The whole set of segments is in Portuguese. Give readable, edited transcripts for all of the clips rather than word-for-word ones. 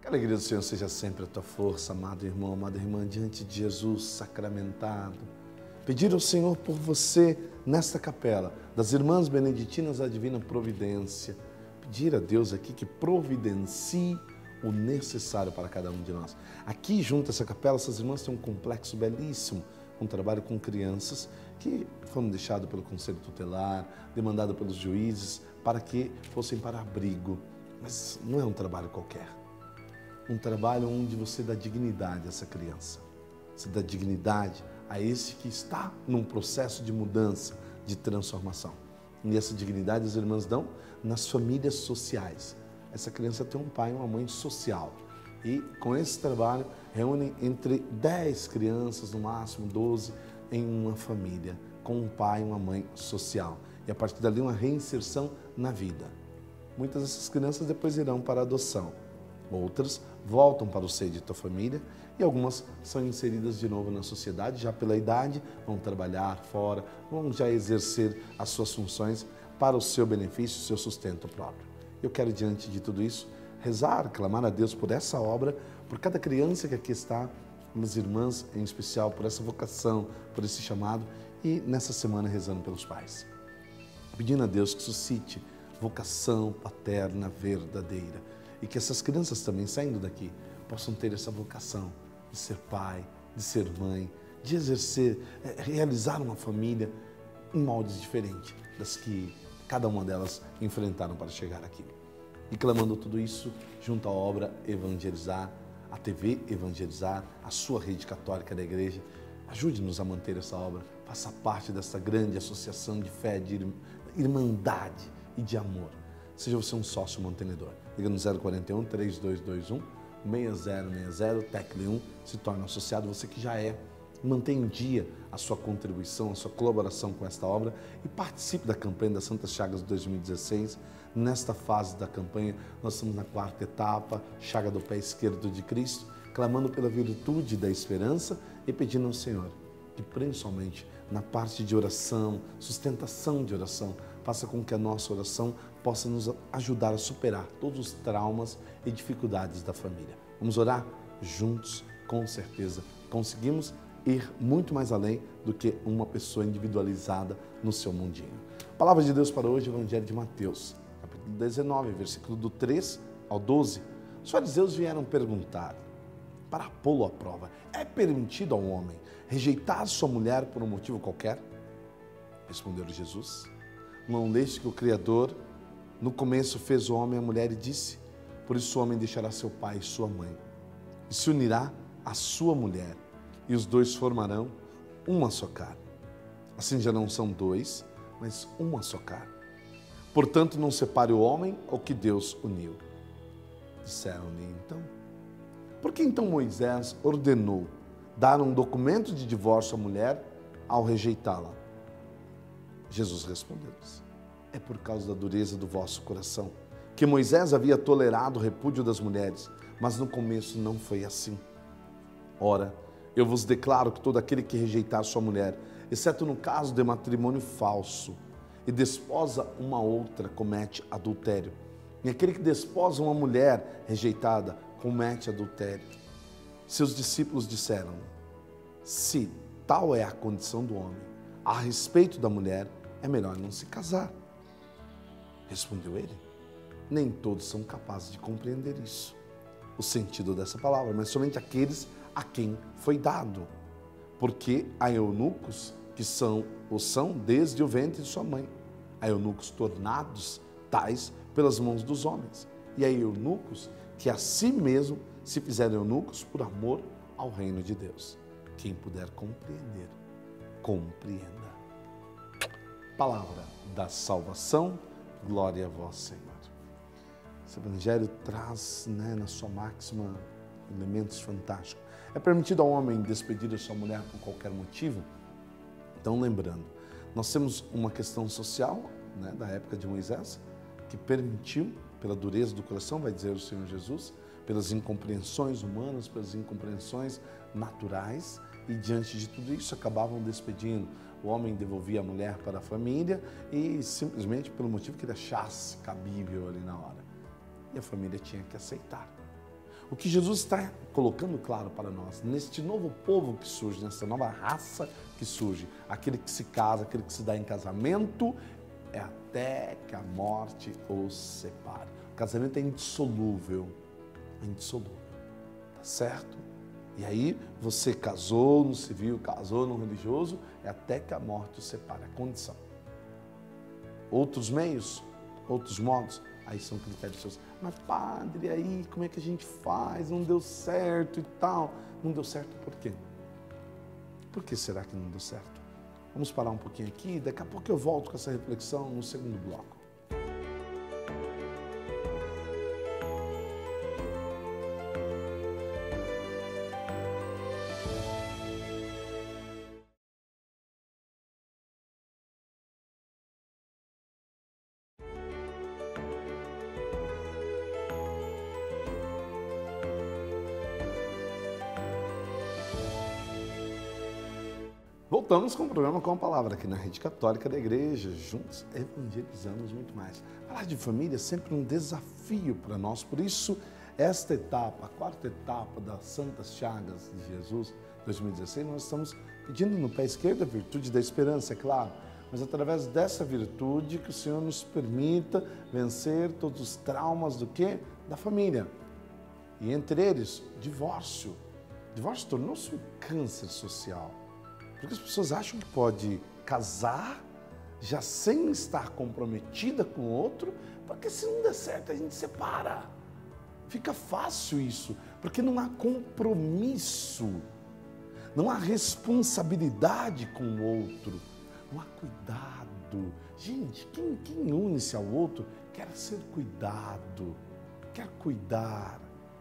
Que a alegria do Senhor seja sempre a tua força, amado irmão, amada irmã, diante de Jesus sacramentado. Pedir ao Senhor por você nesta capela, das Irmãs Beneditinas da Divina Providência. Pedir a Deus aqui que providencie o necessário para cada um de nós. Aqui, junto a essa capela, essas irmãs têm um complexo belíssimo, um trabalho com crianças que foram deixados pelo Conselho Tutelar, demandado pelos juízes, para que fossem para abrigo. Mas não é um trabalho qualquer. Um trabalho onde você dá dignidade a essa criança. Você dá dignidade a esse que está num processo de mudança, de transformação. E essa dignidade as irmãs dão nas famílias sociais. Essa criança tem um pai e uma mãe social. E com esse trabalho reúnem entre 10 crianças, no máximo 12, em uma família, com um pai e uma mãe social. E a partir dali uma reinserção na vida. Muitas dessas crianças depois irão para a adoção. Outras voltam para o seio de tua família e algumas são inseridas de novo na sociedade, já pela idade, vão trabalhar fora, vão já exercer as suas funções para o seu benefício, o seu sustento próprio. Eu quero, diante de tudo isso, rezar, clamar a Deus por essa obra, por cada criança que aqui está, pelas irmãs em especial, por essa vocação, por esse chamado, e nessa semana rezando pelos pais. Pedindo a Deus que suscite vocação paterna verdadeira e que essas crianças também, saindo daqui, possam ter essa vocação de ser pai, de ser mãe, de exercer, realizar uma família em moldes diferentes das que cada uma delas enfrentaram para chegar aqui. E clamando tudo isso junto à obra Evangelizar, a TV Evangelizar, a sua rede católica da igreja, ajude-nos a manter essa obra, faça parte dessa grande associação de fé, de irmandade e de amor. Seja você um sócio mantenedor. Liga no 041 3221 6060, tecle 1, se torne associado. Você que já é, mantenha em dia a sua contribuição, a sua colaboração com esta obra e participe da campanha das Santas Chagas de 2016. Nesta fase da campanha, nós estamos na 4ª etapa, Chaga do Pé Esquerdo de Cristo, clamando pela virtude da esperança e pedindo ao Senhor que, principalmente na parte de oração, sustentação de oração, faça com que a nossa oração possa nos ajudar a superar todos os traumas e dificuldades da família. Vamos orar juntos, com certeza conseguimos ir muito mais além do que uma pessoa individualizada no seu mundinho. Palavra de Deus para hoje, Evangelho de Mateus, capítulo 19, versículo do 3 ao 12. Os fariseus vieram perguntar, para pô-lo à prova, é permitido ao homem rejeitar sua mulher por um motivo qualquer? Respondeu Jesus, não leste que o Criador no começo fez o homem e a mulher e disse, por isso o homem deixará seu pai e sua mãe e se unirá à sua mulher e os dois formarão uma só carne. Assim já não são dois, mas uma só carne. Portanto, não separe o homem o que Deus uniu. Disseram-lhe então, por que então Moisés ordenou dar um documento de divórcio à mulher ao rejeitá-la? Jesus respondeu-lhes, é por causa da dureza do vosso coração que Moisés havia tolerado o repúdio das mulheres, mas no começo não foi assim. Ora, eu vos declaro que todo aquele que rejeitar sua mulher, exceto no caso de matrimônio falso, e desposa uma outra, comete adultério. E aquele que desposa uma mulher rejeitada, comete adultério. Seus discípulos disseram, se tal é a condição do homem, a respeito da mulher, é melhor não se casar. Respondeu ele, nem todos são capazes de compreender isso, o sentido dessa palavra, mas somente aqueles a quem foi dado. Porque há eunucos que são desde o ventre de sua mãe, há eunucos tornados tais pelas mãos dos homens, e há eunucos que a si mesmo se fizeram eunucos por amor ao reino de Deus. Quem puder compreender, compreenda. Palavra da salvação, glória a vós, Senhor. Esse evangelho traz, na sua máxima, elementos fantásticos. É permitido ao homem despedir a sua mulher por qualquer motivo? Então, lembrando, nós temos uma questão social, da época de Moisés, que permitiu, pela dureza do coração, vai dizer o Senhor Jesus, pelas incompreensões humanas, pelas incompreensões naturais, e diante de tudo isso acabavam despedindo. O homem devolvia a mulher para a família e simplesmente pelo motivo que ele achasse cabível ali na hora. E a família tinha que aceitar. O que Jesus está colocando claro para nós, neste novo povo que surge, nessa nova raça que surge, aquele que se casa, aquele que se dá em casamento, é até que a morte os separe. O casamento é indissolúvel, tá certo? E aí você casou no civil, casou no religioso, é até que a morte os separe, a condição. Outros meios, outros modos, aí são critérios seus. Mas padre, aí como é que a gente faz? Não deu certo e tal. Não deu certo por quê? Por que será que não deu certo? Vamos parar um pouquinho aqui, daqui a pouco eu volto com essa reflexão no segundo bloco. Voltamos com o programa Com a Palavra, aqui na Rede Católica da Igreja. Juntos evangelizamos muito mais. Falar de família é sempre um desafio para nós, por isso esta etapa, a quarta etapa das Santas Chagas de Jesus 2016, nós estamos pedindo no pé esquerdo a virtude da esperança, é claro, mas através dessa virtude que o Senhor nos permita vencer todos os traumas do quê? Da família. E entre eles, divórcio. Divórcio tornou-se um câncer social. Porque as pessoas acham que pode casar já sem estar comprometida com o outro, porque se não der certo a gente separa. Fica fácil isso, porque não há compromisso, não há responsabilidade com o outro, não há cuidado. Gente, quem une-se ao outro quer ser cuidado, quer cuidar.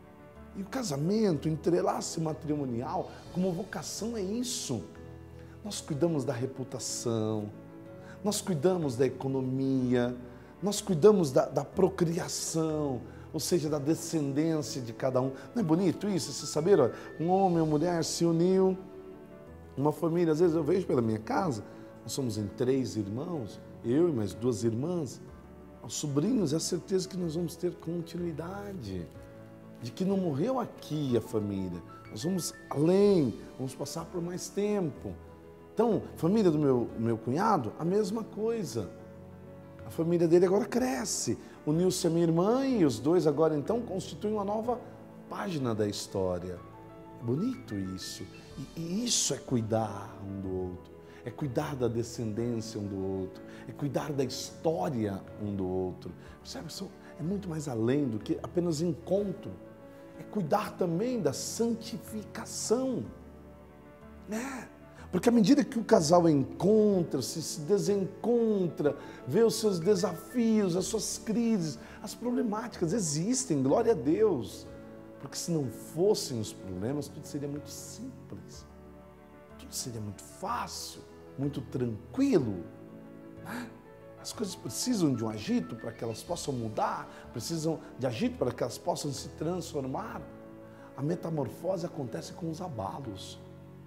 E o casamento, o entrelace matrimonial, como vocação é isso. Nós cuidamos da reputação, nós cuidamos da economia, nós cuidamos da procriação, ou seja, da descendência de cada um. Não é bonito isso? Vocês saberam? Um homem e uma mulher se uniu, uma família, às vezes eu vejo pela minha casa, nós somos em 3 irmãos, eu e mais 2 irmãs, os sobrinhos, é a certeza que nós vamos ter continuidade, de que não morreu aqui a família, nós vamos além, vamos passar por mais tempo. Então, família do meu cunhado, a mesma coisa. A família dele agora cresce. Uniu-se a minha irmã e os dois agora então constituem uma nova página da história. É bonito isso. E isso é cuidar um do outro. É cuidar da descendência um do outro. É cuidar da história um do outro. Percebe? Isso é muito mais além do que apenas encontro. É cuidar também da santificação. Né? Porque à medida que o casal encontra-se, se desencontra, vê os seus desafios, as suas crises, as problemáticas existem, glória a Deus. Porque se não fossem os problemas, tudo seria muito simples, tudo seria muito fácil, muito tranquilo. Né? As coisas precisam de um agito para que elas possam mudar, precisam de agito para que elas possam se transformar. A metamorfose acontece com os abalos.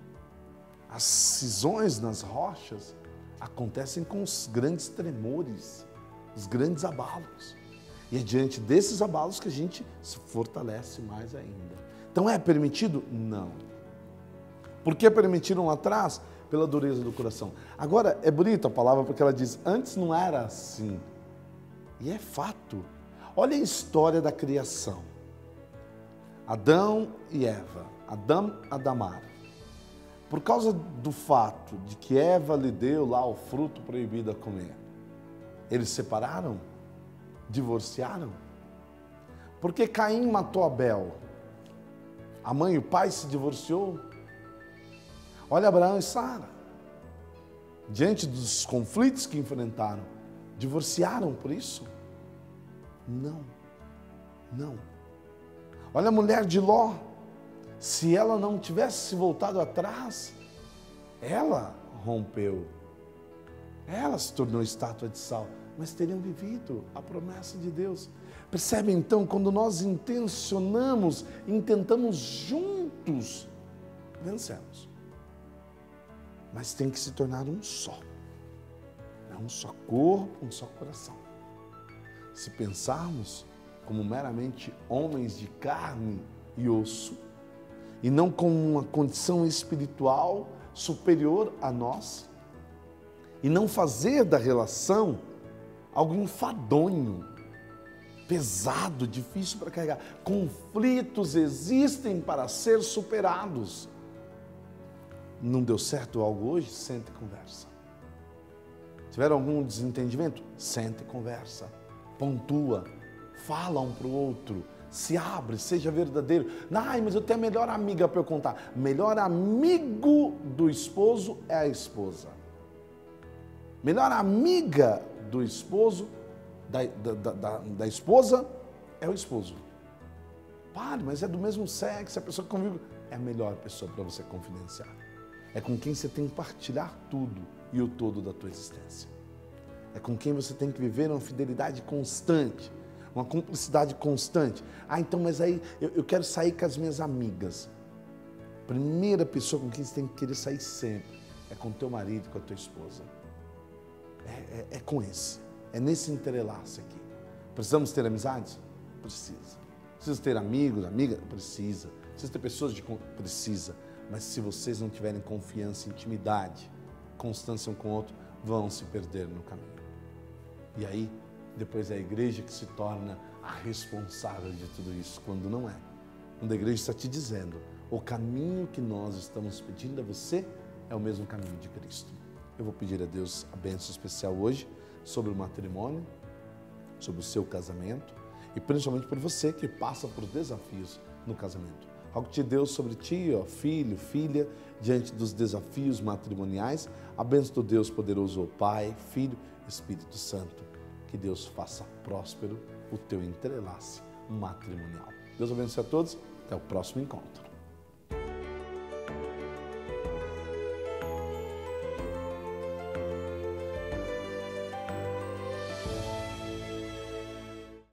As cisões nas rochas acontecem com os grandes tremores, os grandes abalos. E é diante desses abalos que a gente se fortalece mais ainda. Então é permitido? Não. Por que permitiram lá atrás? Pela dureza do coração. Agora, é bonita a palavra porque ela diz, antes não era assim. E é fato. Olha a história da criação. Adão e Eva. Adamar. Por causa do fato de que Eva lhe deu lá o fruto proibido a comer, eles se separaram? Divorciaram? Porque Caim matou Abel, a mãe e o pai se divorciou? Olha Abraão e Sara, diante dos conflitos que enfrentaram, divorciaram por isso? Não, não. Olha a mulher de Ló, se ela não tivesse se voltado atrás, ela rompeu, ela se tornou estátua de sal, mas teriam vivido a promessa de Deus. Percebe então, quando nós intencionamos, intentamos juntos, vencemos. Mas tem que se tornar um só, um só corpo, um só coração. Se pensarmos como meramente homens de carne e osso, e não como uma condição espiritual superior a nós, e não fazer da relação algo enfadonho, pesado, difícil para carregar. Conflitos existem para ser superados. Não deu certo algo hoje? Senta e conversa. Tiver algum desentendimento? Senta e conversa. Pontua. Fala um para o outro. Se abre, seja verdadeiro. Ai, mas eu tenho a melhor amiga para eu contar. Melhor amigo do esposo é a esposa. Melhor amiga do esposo, da esposa, é o esposo. Pare, mas é do mesmo sexo, a pessoa que convive. É a melhor pessoa para você confidenciar. É com quem você tem que partilhar tudo e o todo da tua existência. É com quem você tem que viver uma fidelidade constante, uma cumplicidade constante. Ah, então, mas aí eu quero sair com as minhas amigas. Primeira pessoa com quem você tem que querer sair sempre é com teu marido, com a tua esposa. É com esse. É nesse entrelaço aqui. Precisamos ter amizades? Precisa. Precisa ter amigos, amigas? Precisa. Precisa ter pessoas de... Precisa. Mas se vocês não tiverem confiança, intimidade, constância um com o outro, vão se perder no caminho. E aí, depois é a igreja que se torna a responsável de tudo isso, quando não é. Quando a igreja está te dizendo, o caminho que nós estamos pedindo a você é o mesmo caminho de Cristo. Eu vou pedir a Deus a bênção especial hoje sobre o matrimônio, sobre o seu casamento e principalmente por você que passa por desafios no casamento. Algo que Deus sobre ti, ó, filho, filha, diante dos desafios matrimoniais, a bênção do Deus poderoso, ó Pai, Filho, Espírito Santo. Que Deus faça próspero o teu entrelace matrimonial. Deus abençoe a todos, até o próximo encontro.